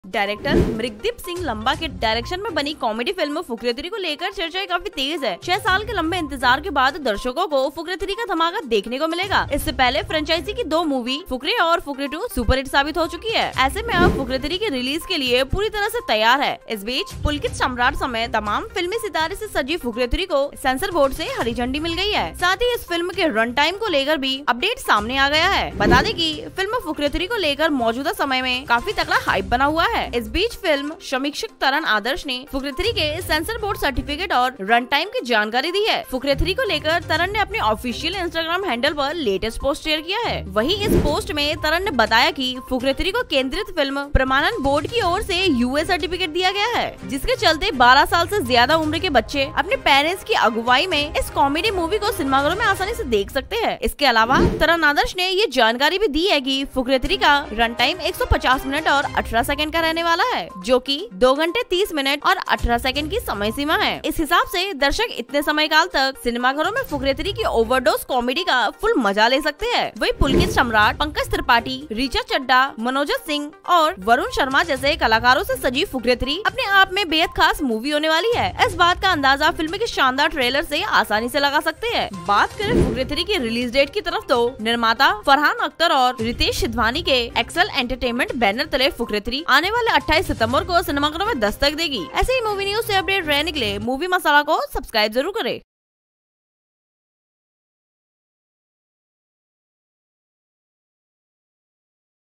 Director Mrigdeep Singh लंबा के direction में बनी कॉमेडी फिल्म फुकरे 3 को लेकर चर्चाएं काफी तेज है। 6 साल के लंबे इंतजार के बाद दर्शकों को फुकरे 3 का धमाका देखने को मिलेगा। इससे पहले फ्रेंचाइजी की 2 मूवी फुकरे और फुकरे 2 सुपरहिट साबित हो चुकी है। ऐसे में अब फुकरे 3 के रिलीज के लिए पूरी तरह से तैयार है। इस बीच पुलकित सम्राट समेत तमाम फिल्मी सितारे से सजी फुकरे 3 को सेंसर बोर्ड से हरी झंडी मिल गई है। साथ ही इस फिल्म के रन टाइम को लेकर भी अपडेट सामने आ गया है। बता दें कि फिल्म फुकरे 3 को लेकर मौजूदा समय में काफी तगड़ा हाइप बना हुआ है। इस बीच फिल्म समीक्षक तरन आदर्श ने फुकरे 3 के सेंसर बोर्ड सर्टिफिकेट और रन टाइम की जानकारी दी है। फुकरे 3 को लेकर तरन ने अपने ऑफिशियल इंस्टाग्राम हैंडल पर लेटेस्ट पोस्ट शेयर किया है। वहीं इस पोस्ट में तरन ने बताया कि फुकरे 3 को केंद्रित फिल्म प्रमाणन बोर्ड की ओर से यूए सर्टिफिकेट दिया गया है, जिसके चलते 12 साल से ज्यादा उम्र के बच्चे अपने पेरेंट्स की अगुवाई में इस कॉमेडी मूवी को सिनेमाघरों में आसानी से देख सकते हैं। इसके अलावा तरन आदर्श ने ये जानकारी भी दी है कि फुकरे 3 का रन टाइम 150 मिनट और 18 सेकंड का रहने वाला है, जो कि 2 घंटे 30 मिनट और 18 सेकंड की समय सीमा है। इस हिसाब से दर्शक इतने समय काल तक सिनेमाघरों में फुकरे 3 की ओवरडोज कॉमेडी का फुल मजा ले सकते हैं। वही पुलकित सम्राट, पंकज त्रिपाठी, ऋचा चड्ढा, मनोजत सिंह और वरुण शर्मा जैसे कलाकारों से सजी फुकरे 3 अपने आप में बेहद खास मूवी होने वाली है। इस बात का अंदाजा फिल्म के शानदार ट्रेलर से आसानी से लगा सकते हैं। बात करें फुकरे 3 की रिलीज डेट की तरफ तो निर्माता फरहान अख्तर और रितेश सिधवानी के एक्सेल एंटरटेनमेंट बैनर तले फुकरे 3 आने वाले 28 सितंबर को सिनेमाघरों में दस्तक देगी। ऐसे ही मूवी न्यूज से अपडेट रहने के लिए मूवी मसाला को सब्सक्राइब जरूर करें।